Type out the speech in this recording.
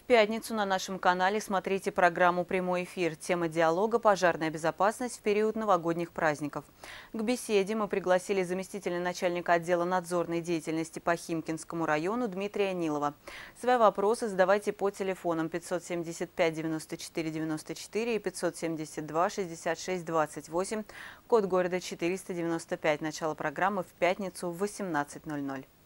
пятницу на нашем канале смотрите программу «Прямой эфир». Тема диалога «Пожарная безопасность в период новогодних праздников». К беседе мы пригласили заместителя начальника отдела надзорной деятельности по Химкинскому району Дмитрия Нилова. Свои вопросы задавайте по телефонам 575 94 94 и 572 66 28, код города 495. Начало программы в пятницу в 18:00.